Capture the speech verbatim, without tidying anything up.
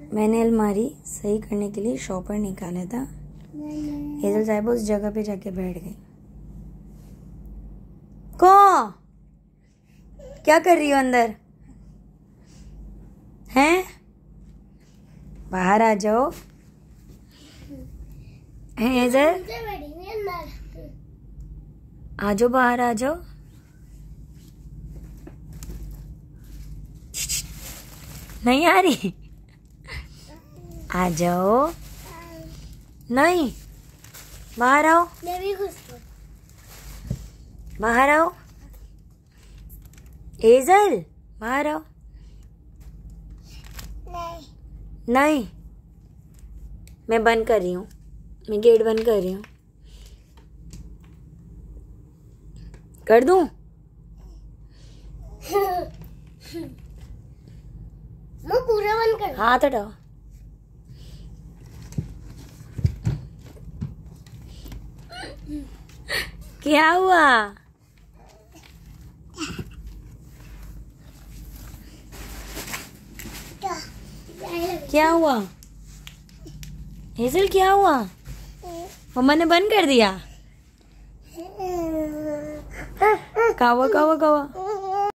मैंने अलमारी सही करने के लिए शॉपर निकाला था। हेजल साहिबा उस जगह पे जाके बैठ गई। को क्या कर रही हो अंदर? हैं? बाहर आ जाओ। हेजल आ जाओ, बाहर आ जाओ। नहीं आ रही? आ जाओ। नहीं, बाहर आओ, बाहर आओ। हेजल बाहर आओ। नहीं, नहीं, मैं बंद कर रही हूँ, मैं गेट बंद कर रही हूँ। कर दूं? मैं पूरा बंद कर। हाथ हटाओ। क्या हुआ? क्या हुआ हेजल? क्या हुआ? मम्मा ने बंद कर दिया। कावा कावा कावा।